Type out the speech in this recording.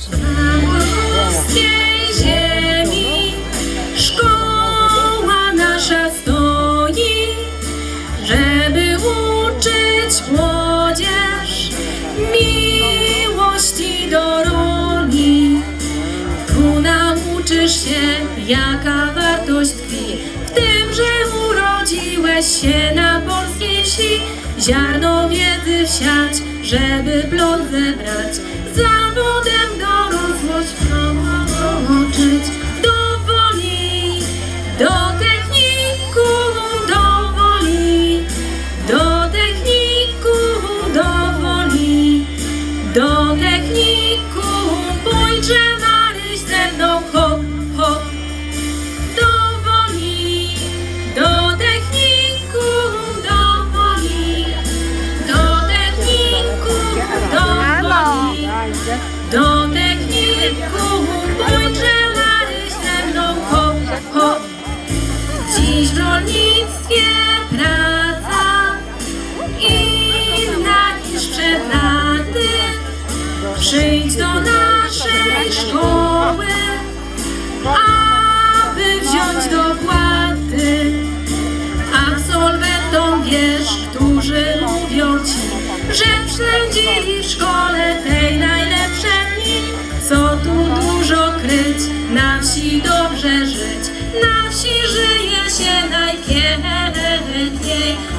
Na polskiej ziemi szkoła nasza stoi, żeby uczyć młodzież miłości do roli. Tu nauczysz się, jaka wartość tkwi w tym, że urodziłeś się na polskiej wsi. Ziarno wiedzy wsiać, żeby plon zebrać, zawodem dorosłość nauczyć. Dowoli, do technikum dowoli, do technikum dowoli, do technikum pójdźże Maryś ze mną, hop, hop. Dowoli, do technikum dowoli, do technikum dowoli, do technikum pójdźże Maryś ze mną, hop, hop. Dziś w rolnictwie praca inna niż przed laty. Przyjdź do naszej szkoły, aby wziąć dopłaty. Absolwentom wiesz, którzy mówią ci, że spędzili w szkole tej najlepsze dni. Co tu dużo kryć, na wsi dobrze żyć, na wsi żyje się najpiękniej.